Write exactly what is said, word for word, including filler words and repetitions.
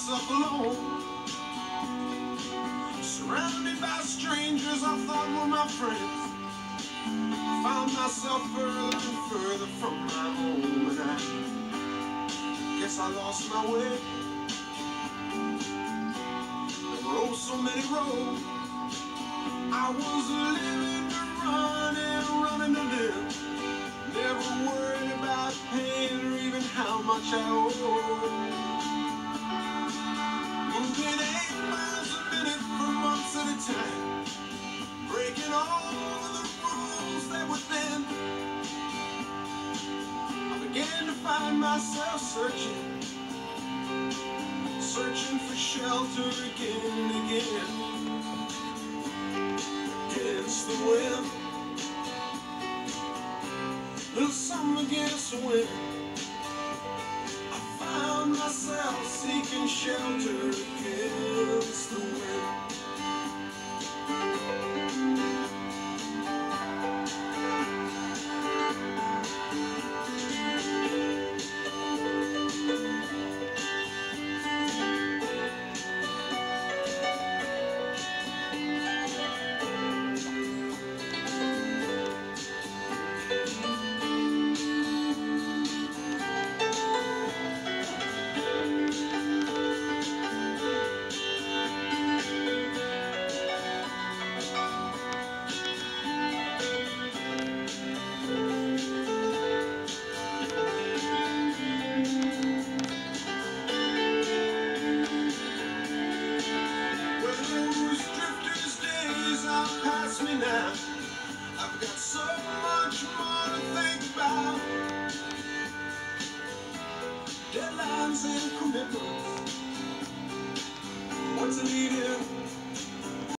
myself alone, surrounded by strangers I thought were my friends. Found myself further and further from my home, and I guess I lost my way. There were oh so many roads. I was living to run and running to live, never worried about paying or even how much I owed. Moving eight miles a minute for months at a time, breaking all of the rules that were then. I began to find myself searching, searching for shelter again and again. Against the wind, little something against the wind. I found myself seeking shelter against the wind. Me now, I've got so much more to think about. Deadlines and commitments. What's in the